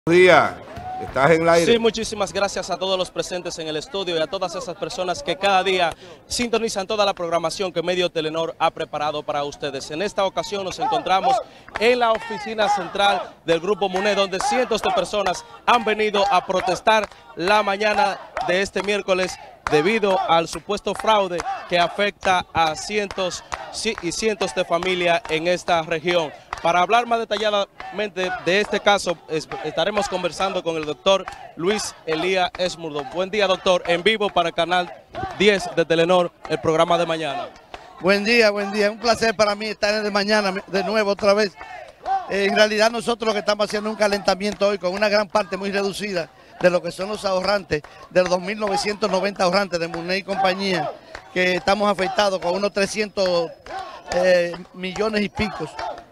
Días, estás en el aire. Sí, muchísimas gracias a todos los presentes en el estudio y a todas esas personas que cada día sintonizan toda la programación que Medio Telenor ha preparado para ustedes. En esta ocasión nos encontramos en la oficina central del Grupo MUNE, donde cientos de personas han venido a protestar la mañana de este miércoles debido al supuesto fraude que afecta a cientos y cientos de familias en esta región. Para hablar más detalladamente de este caso, estaremos conversando con el doctor Luis Elías Esmurdo. Buen día, doctor, en vivo para el canal 10 de Telenor, el programa de mañana. Buen día, buen día. Un placer para mí estar en el mañana de nuevo otra vez. En realidad nosotros lo que estamos haciendo es un calentamiento hoy con una gran parte muy reducida de lo que son los ahorrantes, de los 2.990 ahorrantes de MUNE y compañía, que estamos afectados con unos 300 millones y pico.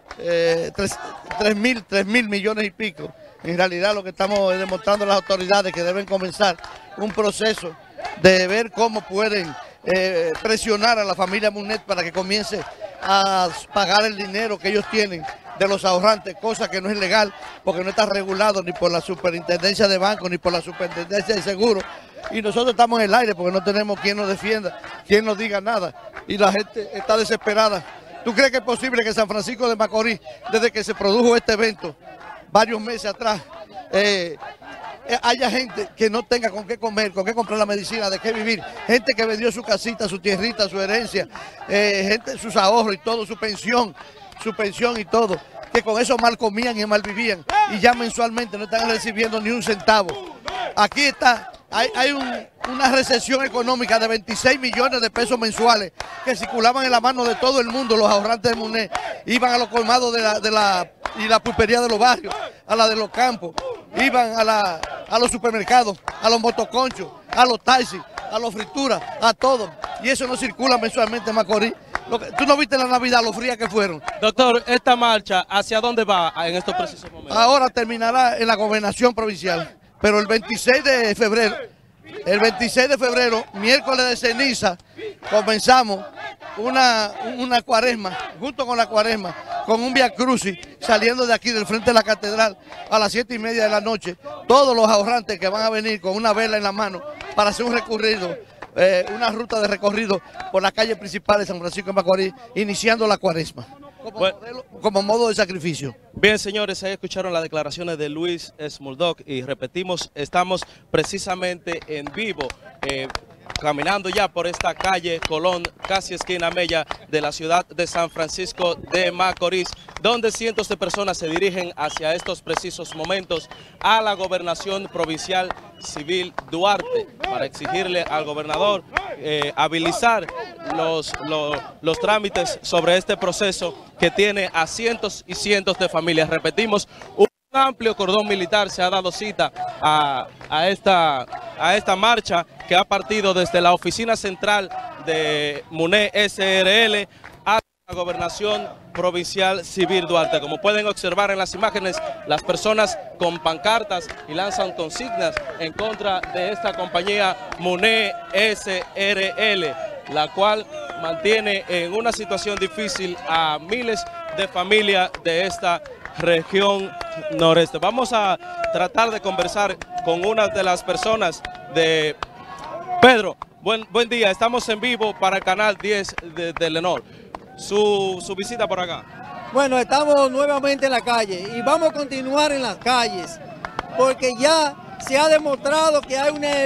3.000 millones y pico. En realidad lo que estamos demostrando a las autoridades que deben comenzar un proceso de ver cómo pueden presionar a la familia MUNET para que comience a pagar el dinero que ellos tienen de los ahorrantes, cosa que no es legal porque no está regulado ni por la superintendencia de bancos ni por la superintendencia de seguros. Y nosotros estamos en el aire porque no tenemos quien nos defienda, quien nos diga nada, y la gente está desesperada. ¿Tú crees que es posible que San Francisco de Macorís, desde que se produjo este evento, varios meses atrás, haya gente que no tenga con qué comer, con qué comprar la medicina, de qué vivir? Gente que vendió su casita, su tierrita, su herencia, gente, sus ahorros y todo, su pensión y todo, que con eso mal comían y mal vivían, y ya mensualmente no están recibiendo ni un centavo. Aquí está. Hay una recesión económica de 26 millones de pesos mensuales que circulaban en la mano de todo el mundo. Los ahorrantes de MUNE iban a los colmados y la pulpería de los barrios, a la de los campos, iban a los supermercados, a los motoconchos, a los taxis, a los frituras, a todo. Y eso no circula mensualmente en Macorís. ¿Tú no viste en la Navidad lo fría que fueron? Doctor, esta marcha, ¿hacia dónde va en estos precisos momentos? Ahora terminará en la gobernación provincial. Pero el 26 de febrero, miércoles de ceniza, comenzamos una cuaresma, junto con la cuaresma, con un vía crucis, saliendo de aquí del frente de la catedral a las 7:30 de la noche. Todos los ahorrantes que van a venir con una vela en la mano para hacer un recorrido, una ruta de recorrido por la calle principal de San Francisco de Macorís, iniciando la cuaresma. Como modo de sacrificio. Bien, señores, ahí escucharon las declaraciones de Luis Esmurdo y repetimos, estamos precisamente en vivo, caminando ya por esta calle Colón, casi esquina Mella de la ciudad de San Francisco de Macorís, donde cientos de personas se dirigen hacia estos precisos momentos a la gobernación provincial Civil Duarte para exigirle al gobernador habilitar los trámites sobre este proceso que tiene a cientos y cientos de familias. Repetimos, un amplio cordón militar se ha dado cita a esta marcha que ha partido desde la oficina central de MUNE SRL a la gobernación provincial Civil Duarte. Como pueden observar en las imágenes, las personas con pancartas y lanzan consignas en contra de esta compañía MUNE SRL, la cual mantiene en una situación difícil a miles de familias de esta región noreste. Vamos a tratar de conversar con una de las personas de Pedro. Buen día, estamos en vivo para el canal 10 de Telenor. Su visita por acá. Bueno, estamos nuevamente en la calle y vamos a continuar en las calles porque ya se ha demostrado que hay una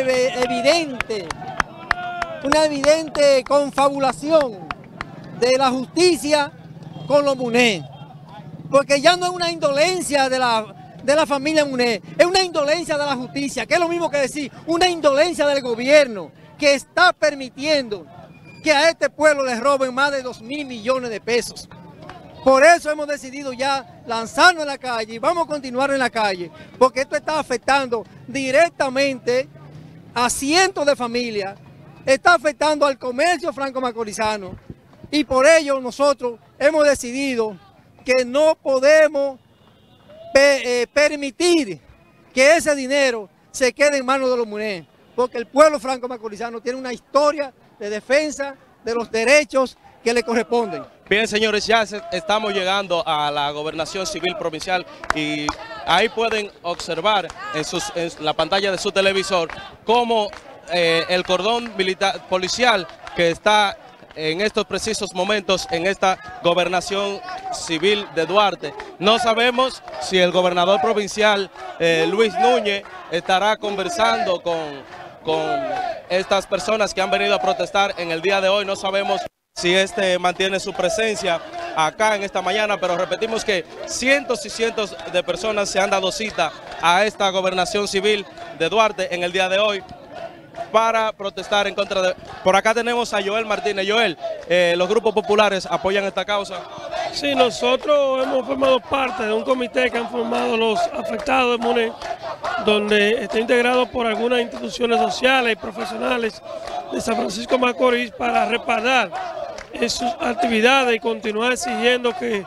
evidente confabulación de la justicia con los MUNE, porque ya no es una indolencia de la familia MUNE, es una indolencia de la justicia, que es lo mismo que decir una indolencia del gobierno que está permitiendo que a este pueblo les roben más de 2.000 millones de pesos. Por eso hemos decidido ya lanzarnos en la calle y vamos a continuar en la calle, porque esto está afectando directamente a cientos de familias, está afectando al comercio franco-macorizano, y por ello nosotros hemos decidido que no podemos permitir que ese dinero se quede en manos de los MUNE, porque el pueblo franco-macorizano tiene una historia de defensa de los derechos que le corresponden. Bien, señores, ya estamos llegando a la gobernación civil provincial y Ahí pueden observar en la pantalla de su televisor cómo el cordón militar policial que está en estos precisos momentos en esta gobernación civil de Duarte. No sabemos si el gobernador provincial Luis Núñez estará conversando con estas personas que han venido a protestar en el día de hoy. No sabemos si mantiene su presencia acá en esta mañana, pero repetimos que cientos y cientos de personas se han dado cita a esta gobernación civil de Duarte en el día de hoy para protestar en contra de... Por acá tenemos a Joel Martínez. Joel, ¿los grupos populares apoyan esta causa? Sí, nosotros hemos formado parte de un comité que han formado los afectados de Muné, donde está integrado por algunas instituciones sociales y profesionales de San Francisco de Macorís para respaldar en sus actividades y continuar exigiendo que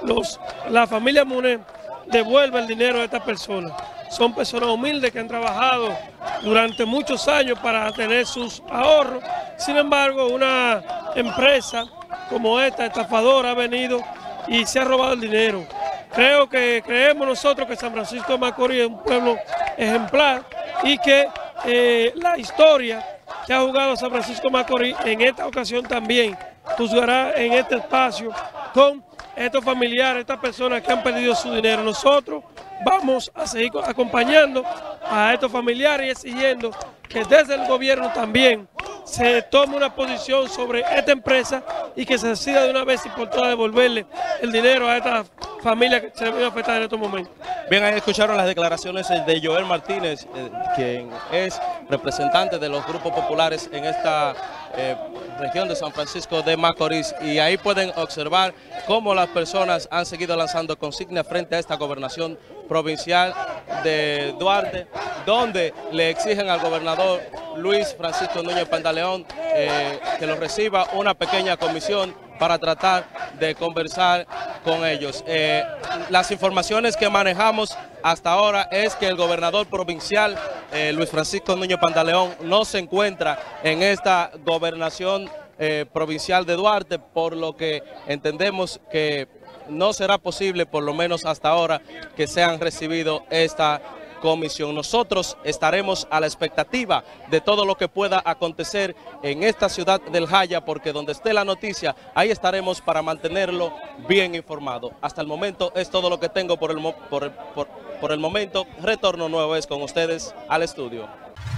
la familia Muné devuelva el dinero a estas personas. Son personas humildes que han trabajado durante muchos años para tener sus ahorros. Sin embargo, una empresa como esta, estafadora, ha venido y se ha robado el dinero. Creemos nosotros que San Francisco de Macorís es un pueblo ejemplar y que la historia que ha jugado San Francisco de Macorís en esta ocasión también juzgará en este espacio con estos familiares, estas personas que han perdido su dinero. Nosotros vamos a seguir acompañando a estos familiares y exigiendo que desde el gobierno también se tome una posición sobre esta empresa y que se decida de una vez y por todas devolverle el dinero a esta familia que se ve afectada en estos momentos. Bien, ahí escucharon las declaraciones de Joel Martínez, quien es representante de los grupos populares en esta región de San Francisco de Macorís, y ahí pueden observar cómo las personas han seguido lanzando consignas frente a esta gobernación provincial de Duarte, donde le exigen al gobernador Luis Francisco Núñez Pantaleón que lo reciba una pequeña comisión para tratar de conversar con ellos. Las informaciones que manejamos hasta ahora es que el gobernador provincial Luis Francisco Núñez Pantaleón no se encuentra en esta gobernación provincial de Duarte, por lo que entendemos que no será posible, por lo menos hasta ahora, que sean recibido esta comisión. Nosotros estaremos a la expectativa de todo lo que pueda acontecer en esta ciudad del Jaya, porque donde esté la noticia, ahí estaremos para mantenerlo bien informado. Hasta el momento es todo lo que tengo por el momento. Retorno nueva vez con ustedes al estudio.